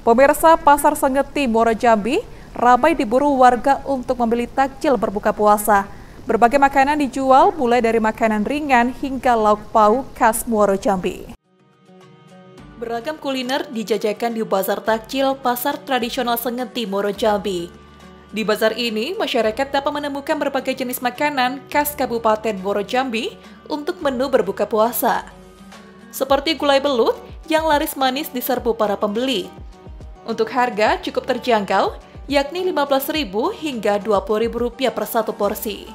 Pemirsa, Pasar Sengeti, Muaro Jambi ramai diburu warga untuk membeli takjil berbuka puasa. Berbagai makanan dijual mulai dari makanan ringan hingga lauk pauk khas Muaro Jambi. Beragam kuliner dijajakan di Bazar Takjil Pasar Tradisional Sengeti, Muaro Jambi. Di bazar ini, masyarakat dapat menemukan berbagai jenis makanan khas Kabupaten Muaro Jambi untuk menu berbuka puasa. Seperti gulai belut yang laris manis diserbu para pembeli. Untuk harga cukup terjangkau, yakni Rp15.000 hingga Rp20.000 per satu porsi.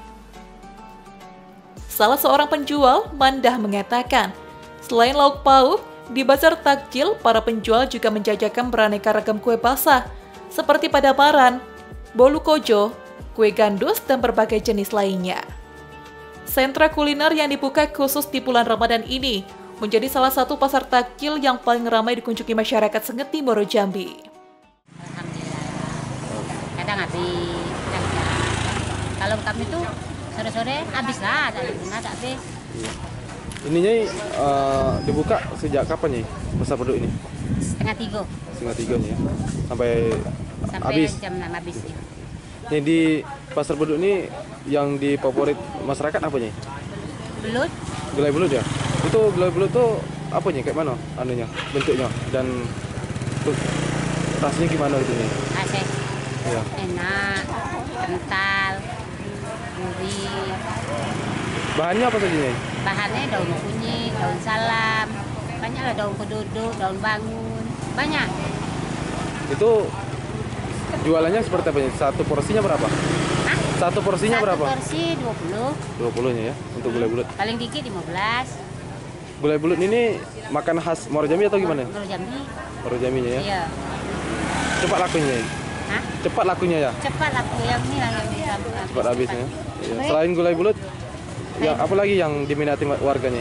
Salah seorang penjual, Mandah, mengatakan, selain lauk pauk, di Bazar Takjil, para penjual juga menjajakan beraneka ragam kue basah, seperti padabaran, bolu kojo, kue gandus, dan berbagai jenis lainnya. Sentra kuliner yang dibuka khusus di bulan Ramadan ini menjadi salah satu pasar takjil yang paling ramai dikunjungi masyarakat Sengeti, Muaro Jambi. Alhamdulillah, kadang habis, kadang enggak. Kalau kami tuh sore-sore habis lah, tak habis. Ininya dibuka sejak kapan nih pasar beduk ini? Setengah tiga. Setengah tiga nih ya, sampai habis. Jam 6 habis ya. Nih di pasar beduk ini yang difavorit masyarakat apa nih? Belut. Gulai belut ya? Itu gulai belut tuh apa nih, kayak mana anunya, bentuknya, dan tuh, rasanya gimana gitu nih? Asik. Iya. Enak, kental, gurih. Bahannya apa saja nih? Bahannya daun kunyit, daun salam, banyak lah, daun keduduk, daun bangun, banyak. Itu jualannya seperti apa nih? Satu porsinya berapa? Hah? Satu porsinya berapa? Satu porsi 20. 20-nya ya, untuk gulai belut. Paling dikit 15. Gulai belut ini makan khas Muaro Jambi atau gimana? Muaro Jambi. Muaro Jambinya ya? Iya. Cepat lakunya ya? Hah? Cepat lakunya ya? Cepat laku yang ini lah yang Cepat habisnya. Ya. Selain gulai belut, yang apa lagi yang diminati warganya?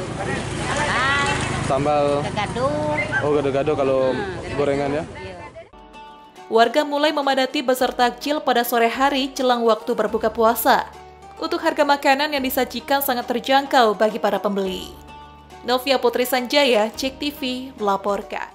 Sambal. Gado. Oh, gado-gado kalau gorengan ya. Warga mulai memadati Bazar Takjil pada sore hari jelang waktu berbuka puasa. Untuk harga makanan yang disajikan sangat terjangkau bagi para pembeli. Novia Putri Sanjaya, JEK TV, melaporkan.